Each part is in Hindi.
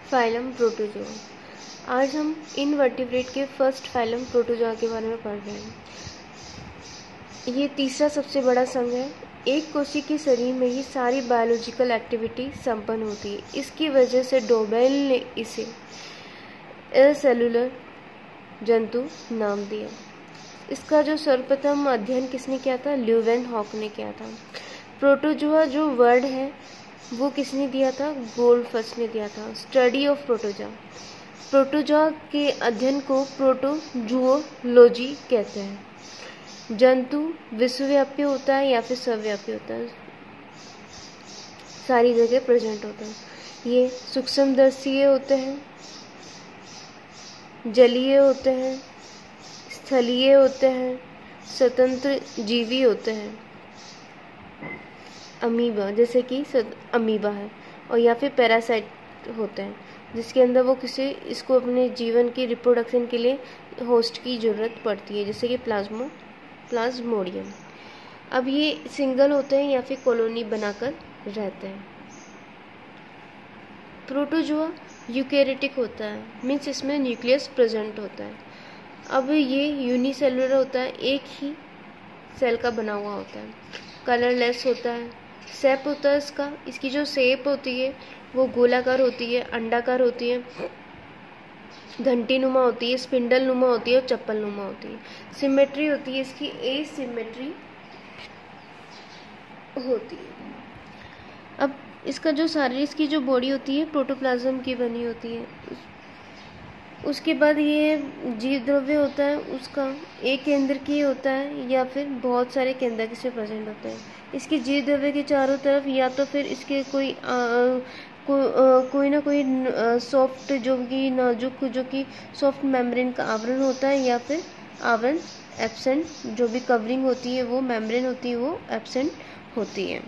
Phylum protozoa. आज हम इनवर्टिब्रेट के फर्स्ट फाइलम प्रोटोजोआ के बारे में पढ़ रहे हैं। ये तीसरा सबसे बड़ा संघ है। एक कोशिकीय शरीर में ही सारी बायोलॉजिकल एक्टिविटी संपन्न होती है। इसकी वजह से डोबेल ने इसे एसेलुलर जंतु नाम दिया। इसका जो सर्वप्रथम अध्ययन किसने किया था? ल्यूवेनहॉक ने किया था। प्रोटोजोआ जो वर्ड है वो किसने दिया था? गोल्डफस्ट ने दिया था। Study of protozoa. प्रोटोजोआ के अध्ययन को प्रोटोजूओलॉजी कहते हैं। जंतु विश्वव्यापी होता है या फिर सर्वव्यापी होता है, सारी जगह प्रेजेंट होता है। ये सूक्ष्मदर्शीय होते हैं, जलीय होते हैं, स्थलीय होते हैं, स्वतंत्र जीवी होते हैं। अमीबा, जैसे कि अमीबा है, और या फिर पैरासाइट होते हैं जिसके अंदर वो इसको अपने जीवन की रिप्रोडक्शन के लिए होस्ट की ज़रूरत पड़ती है, जैसे कि प्लाज्मोडियम। अब ये सिंगल होते हैं या फिर कॉलोनी बनाकर रहते हैं। प्रोटोजोआ यूकैरियोटिक होता है, मीन्स इसमें न्यूक्लियस प्रेजेंट होता है। अब ये यूनिसेलुलर होता है, एक ही सेल का बना हुआ होता है। कलरलेस होता है। शेप होता है इसकी जो शेप होती है वो गोलाकार होती है, अंडाकार होती है, घंटी नुमा होती है, स्पिंडल नुमा होती है और चप्पल नुमा होती है। सिमेट्री होती है इसकी एसिमेट्री होती है। अब इसका जो इसकी जो बॉडी होती है प्रोटोप्लाज्म की बनी होती है। उसके बाद ये जीव द्रव्य होता है, उसका एक केंद्र की होता है या फिर बहुत सारे केंद्र से प्रेजेंट होते हैं। इसके जीव द्रव्य के चारों तरफ या तो फिर इसके कोई ना कोई सॉफ्ट जो कि सॉफ्ट मेम्ब्रेन का आवरण होता है, या फिर आवरण एब्सेंट, जो भी कवरिंग होती है वो मेम्ब्रेन होती है वो एब्सेंट होती है।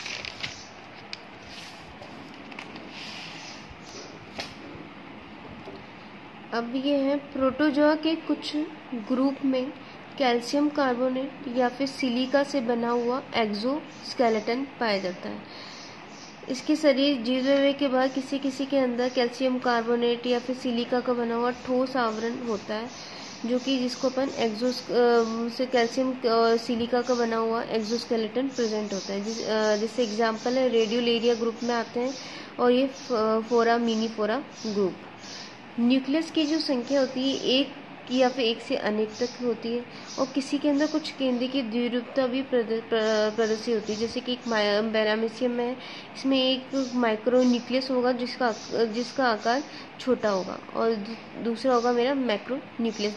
अब ये है प्रोटोजोआ के कुछ ग्रुप में कैल्शियम कार्बोनेट या फिर सिलिका से बना हुआ एक्सोस्केलेटन पाया जाता है। इसके शरीर जीवद्रव्य के बाद किसी के अंदर कैल्शियम कार्बोनेट या फिर सिलिका का बना हुआ ठोस आवरण होता है, जो कि जिसको अपन से कैल्शियम और सिलिका का बना हुआ एक्सोस्केलेटन प्रेजेंट होता है। जिससे एग्जाम्पल है रेडियोलेरिया ग्रुप में आते हैं, और ये फोरामिनीफोरा ग्रुप। न्यूक्लियस की जो संख्या होती है एक या फिर एक से अनेक तक होती है, और किसी के अंदर कुछ केंद्र की द्विरूपता भी प्रदर्शित होती है। जैसे कि एक पैरामीशियम में है, इसमें एक माइक्रो न्यूक्लियस होगा जिसका आकार छोटा होगा, और दूसरा होगा मेरा मैक्रो न्यूक्लियस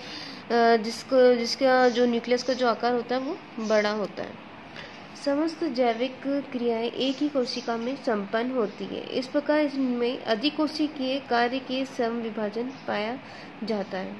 जिसका जो न्यूक्लियस का जो आकार होता है वो बड़ा होता है। समस्त जैविक क्रियाएं एक ही कोशिका में संपन्न होती है। इस प्रकार इसमें अधिकोशिकीय कार्य के समविभाजन पाया जाता है।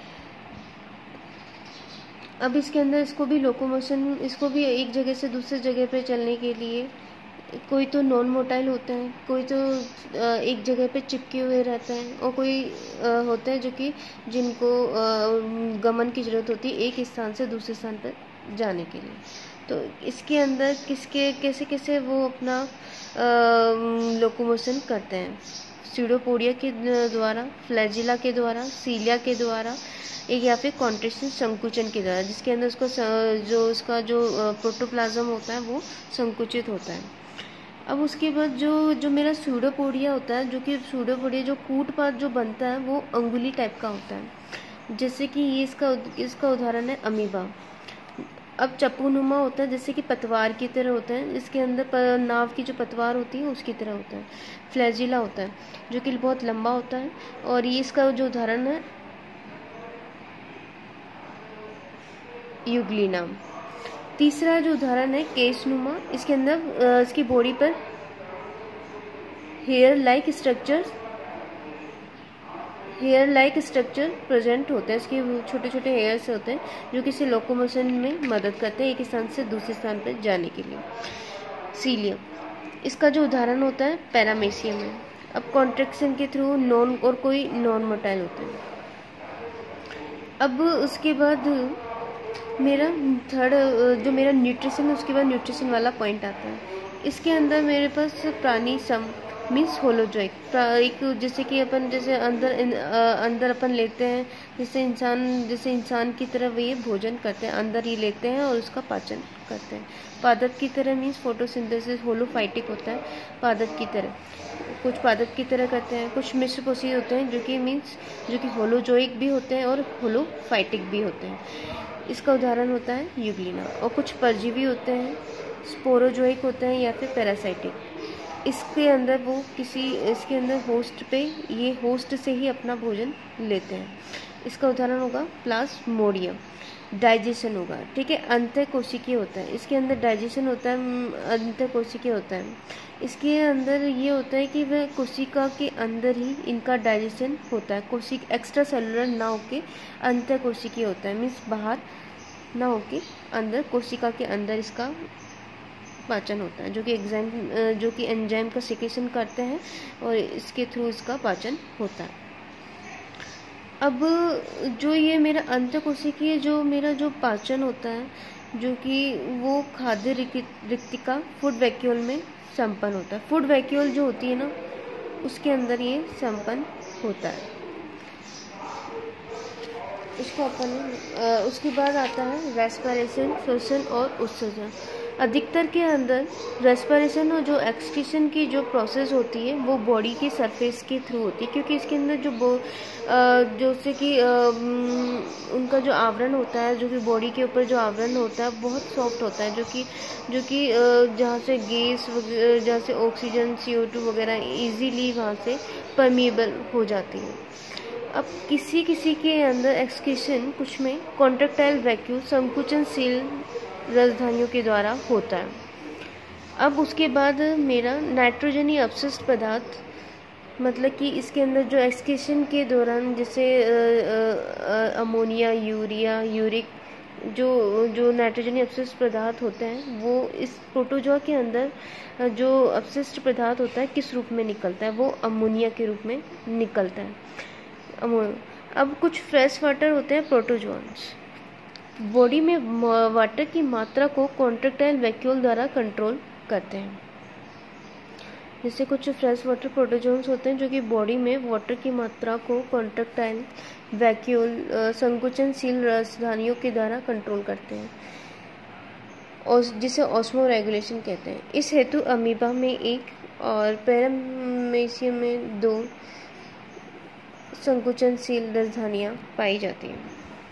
अब इसके अंदर इसको भी एक जगह से दूसरी जगह पे चलने के लिए कोई तो नॉन मोटाइल होता है, कोई तो एक जगह पे चिपके हुए रहता है, और कोई होता है जिनको गमन की जरूरत होती है एक स्थान से दूसरे स्थान पर जाने के लिए। तो इसके अंदर कैसे वो अपना लोकोमोशन करते हैं? स्यूडोपोडिया के द्वारा, फ्लैजिला के द्वारा, सीलिया के द्वारा, एक या फिर कॉन्ट्रैक्शन संकुचन के द्वारा, जिसके अंदर उसका जो प्रोटोप्लाज्म होता है वो संकुचित होता है। अब उसके बाद जो मेरा स्यूडोपोडिया होता है, जो कूटपात जो बनता है वो अंगुली टाइप का होता है, जैसे कि ये इसका उदाहरण है अमीबा। अब चप्पूनुमा होता है, जैसे कि पतवार की तरह होता है, इसके अंदर नाव की जो पतवार होती है उसकी तरह होता है। फ्लैजिला होता है जो कि बहुत लंबा होता है, और ये इसका जो उदाहरण है यूग्लिना। तीसरा जो उदाहरण है केसनुमा, इसके अंदर इसकी बॉडी पर हेयर लाइक स्ट्रक्चर प्रेजेंट होता है। इसके छोटे छोटे हेयर्स होते हैं जो किसी लोकोमोशन में मदद करते हैं एक स्थान से दूसरे स्थान पर जाने के लिए। सीलियम, इसका जो उदाहरण होता है पैरामीशियम है। अब कॉन्ट्रैक्शन के थ्रू कोई नॉन मोटाइल होते हैं। अब उसके बाद मेरा न्यूट्रिशन है, उसके बाद न्यूट्रिशन वाला पॉइंट आता है। इसके अंदर मेरे पास प्राणी सम मीन्स होलोजोइक। एक जैसे कि अपन जैसे अंदर अपन लेते हैं, जैसे इंसान की तरह ये भोजन करते हैं, अंदर ही लेते हैं और उसका पाचन करते हैं। पादप की तरह मीन्स फोटोसिंथेसिस होलोफाइटिक होता है, पादप की तरह। कुछ पादप की तरह करते हैं, कुछ मिश्रपोषी होते हैं जो कि होलोजोइक भी होते हैं और होलोफाइटिक भी होते हैं। इसका उदाहरण होता है यूग्लिना। और कुछ परजीवी होते हैं, स्पोरोजोइक होते हैं या फिर पैरासाइटिक। इसके अंदर होस्ट पे, ये होस्ट से ही अपना भोजन लेते हैं। इसका उदाहरण होगा प्लाज्मोडियम। डाइजेशन होगा, ठीक है, अंतःकोशिकीय होता है। इसके अंदर डाइजेशन होता है, अंतःकोशिकीय होता है। इसके अंदर ये होता है कि वह कोशिका के अंदर ही इनका डाइजेशन होता है। एक्स्ट्रा सेलुलर ना होके अंतःकोशिकीय होता है, मीन्स बाहर ना होके अंदर कोशिका के अंदर इसका पाचन होता है, जो कि एंजाइम का सिक्रेशन करते हैं और इसके थ्रू इसका पाचन होता है। अब जो ये मेरा अंतःकोशिकीय जो पाचन होता है, जो कि वो खाद्य रिक्तिका फूड वैक्यूल में संपन्न होता है। फूड वैक्यूल जो होती है ना, उसके अंदर ये संपन्न होता है। इसको उसके बाद आता है रेस्पिरेशन, श्वसन और उत्सर्जन। अधिकतर के अंदर रेस्पिरेशन और जो एक्सक्रीशन की जो प्रोसेस होती है वो बॉडी की सरफेस के थ्रू होती है, क्योंकि इसके अंदर जैसे कि उनका जो आवरण होता है, जो कि बॉडी के ऊपर जो आवरण होता है बहुत सॉफ्ट होता है, जो कि जहाँ से गैस, जहाँ से ऑक्सीजन, CO2 वगैरह इजीली वहाँ से परमिएबल हो जाती है। अब किसी के अंदर एक्सक्रीशन कुछ में कॉन्ट्रैक्टाइल वैक्यूल संकुचनशील राजधानियों के द्वारा होता है। अब उसके बाद मेरा नाइट्रोजनी अपशिष्ट पदार्थ, मतलब कि इसके अंदर जो एक्सक्रीशन के दौरान जैसे अमोनिया, यूरिया, यूरिक जो नाइट्रोजनी अपशिष्ट पदार्थ होते हैं, वो इस प्रोटोजोआ के अंदर जो अपशिष्ट पदार्थ होता है किस रूप में निकलता है, वो अमोनिया के रूप में निकलता है। अब कुछ फ्रेश वाटर होते हैं प्रोटोजोन्स। बॉडी में वाटर की मात्रा को कॉन्ट्रैक्टाइल वैक्यूल द्वारा कंट्रोल करते हैं। जैसे कुछ फ्रेश वाटर प्रोटोजोन्स होते हैं जो कि बॉडी में वाटर की मात्रा को कॉन्ट्रैक्टाइल वैक्यूल संकुचनशील राजधानियों के द्वारा कंट्रोल करते हैं, और जिसे ऑस्मो रेगुलेशन कहते हैं। इस हेतु अमीबा में 1 और पैरामीशियम में 2 संकुचनशील राजधानियां पाई जाती हैं।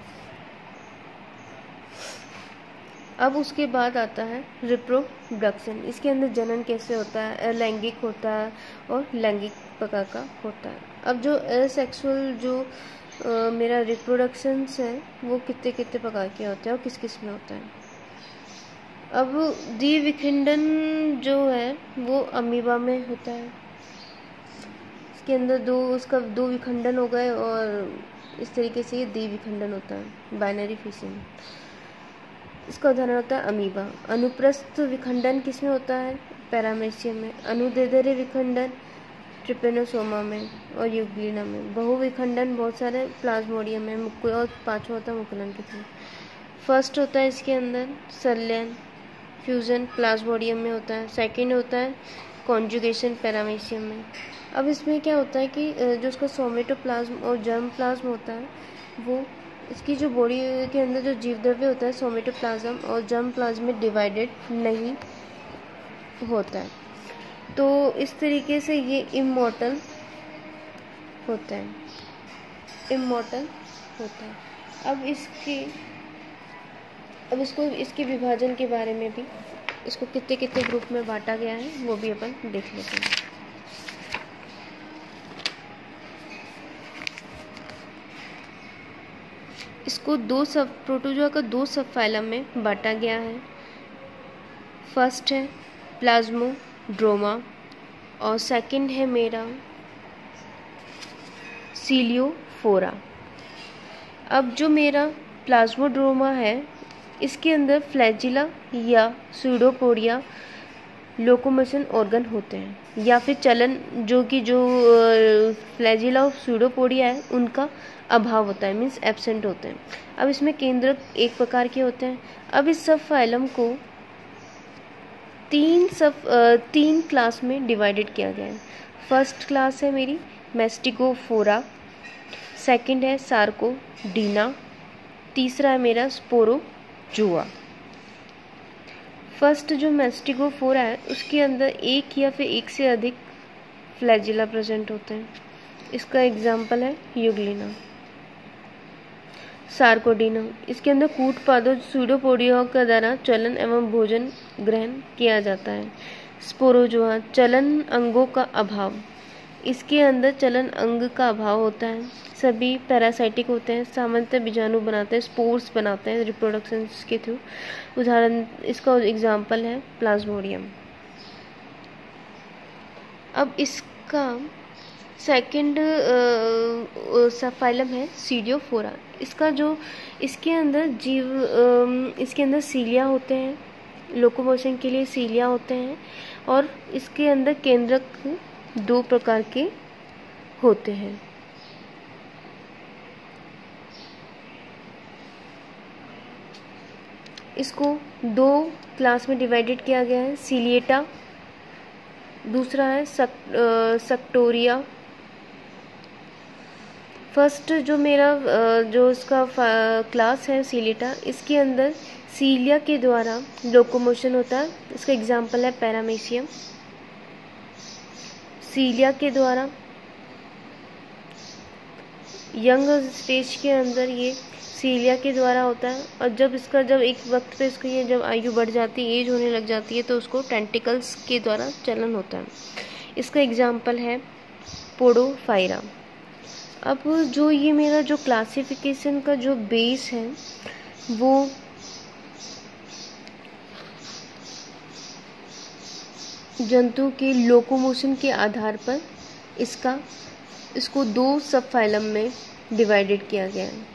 अब उसके बाद आता है रिप्रोडक्शन। इसके अंदर जनन कैसे होता है, लैंगिक होता है और लैंगिक प्रकार का होता है। अब जो एसेक्सुअल जो मेरा रिप्रोडक्शंस है वो कितने प्रकार के होते हैं और किस किस में होता है। अब द्विविखंडन जो है वो अमीबा में होता है। इसके अंदर दो विखंडन हो गए और इस तरीके से ये द्विविखंडन होता है, बाइनरी फिशन। इसका उदाहरण होता है अमीबा। अनुप्रस्थ विखंडन किसमें होता है, पैरामीशियम में। अनुदैर्ध्य विखंडन ट्रिपेनोसोमा में और यूग्लिना में। बहुविखंडन बहुत सारे प्लाज्मोडियम में, और 5वां होता है मुकुलन के थ्रू। फर्स्ट होता है इसके अंदर संलयन, फ्यूजन प्लाज्मोडियम में होता है। सेकेंड होता है कॉन्जुगेशन पैरामीशियम में। अब इसमें क्या होता है कि जो उसका सोमेटोप्लाज्म और जर्म प्लाज्म होता है, वो इसकी जो बॉडी के अंदर जो जीव द्रव्य होता है सोमेटोप्लाज्म और जर्म प्लाज्म में डिवाइडेड नहीं होता है, तो इस तरीके से ये इमॉर्टल होता है। अब इसके विभाजन के बारे में भी, इसको कितने ग्रुप में बांटा गया है वो भी अपन देख लेते हैं। इसको प्रोटोजोआ का 2 सब फाइलम में बांटा गया है। फर्स्ट है प्लाज्मोड्रोमा और सेकंड है मेरा सीलियोफोरा। अब जो मेरा प्लाज्मोड्रोमा है, इसके अंदर फ्लैजिला या स्यूडोपोडिया लोकोमोशन ऑर्गन होते हैं, या फिर चलन जो फ्लैजिला और स्यूडोपोडिया है उनका अभाव होता है, मीन्स एब्सेंट होते हैं। अब इसमें केंद्रक एक प्रकार के होते हैं। अब इस सब फाइलम को 3 क्लास में डिवाइडेड किया गया है। फर्स्ट क्लास है मेरी मैस्टिकोफोरा, सेकंड है सार्कोडीना, तीसरा है मेरा स्पोरोजोआ। फर्स्ट जो मैस्टिकोफोरा है उसके अंदर एक या फिर एक से अधिक फ्लैजिला प्रेजेंट होते हैं। इसका एग्जाम्पल है यूग्लिना। सार्कोडीना, इसके अंदर कूट पादों सूडोपोडिया के द्वारा चलन एवं भोजन ग्रहण किया जाता है। स्पोरोजोआ, चलन अंगों का अभाव, इसके अंदर चलन अंग का अभाव होता है। सभी पैरासाइटिक होते हैं, सामान्यतः बीजाणु बनाते हैं, स्पोर्स बनाते हैं रिप्रोडक्शन के थ्रू। उदाहरण इसका एग्जाम्पल है प्लाज्मोडियम। अब इसका सेकंड सबफाइलम है सीडियोफोरा। इसका जो इसके अंदर सीलिया होते हैं, लोकोमोशन के लिए सीलिया होते हैं, और इसके अंदर केंद्रक 2 प्रकार के होते हैं। इसको 2 क्लास में डिवाइडेड किया गया है, सीलिएटा, दूसरा है सक्टोरिया। फर्स्ट जो मेरा जो इसका क्लास है सीलिएटा, इसके अंदर सीलिया के द्वारा लोकोमोशन होता है। इसका एग्जाम्पल है पैरामेशियम। सीलिया के द्वारा यंग स्टेज के अंदर ये सीलिया के द्वारा होता है, और जब एक वक्त पे इसको ये जब आयु बढ़ जाती है, एज होने लग जाती है, तो उसको टेंटिकल्स के द्वारा चलन होता है। इसका एग्जाम्पल है पोडोफाइरा। अब जो ये मेरा जो क्लासिफिकेशन का जो बेस है वो जंतु के लोकोमोशन के आधार पर इसको 2 सब फाइलम में डिवाइडेड किया गया है।